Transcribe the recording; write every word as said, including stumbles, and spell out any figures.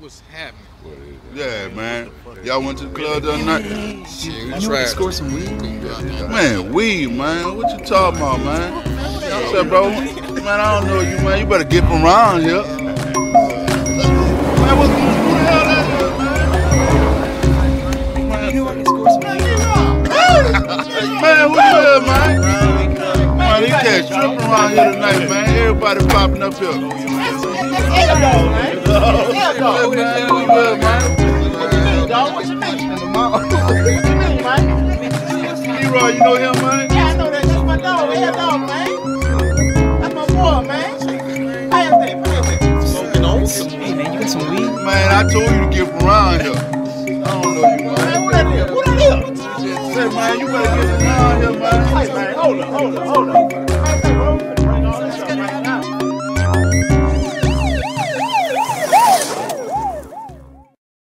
what's happening? Yeah, man. Y'all went to the club the other night? Shit, we You tried. score some weed? Man, weed, man. What you talking about, man? What's up, bro? Man, I don't know you, man. You better get from around here. Man, what, who the hell that is, man? You know I can score some weed. Man, who you is, man? Man, these cats tripping around here tonight, man. Everybody popping up here. Hell no, man. Hell no. Man, who you is, man? What you mean, dog? What you mean? What you mean, man? Leroy, you know him, man? Yeah, I know that. That's my dog. Hell no, man. That's my boy, man. Pass that, pass that. Smoking on some weed, man. You got some weed? Man, I told you to get from around here. I don't know you, Man, man. who that is? Who that is? Say, man, you better get from around here, man. Hey, man, hold up, hold up, hold up.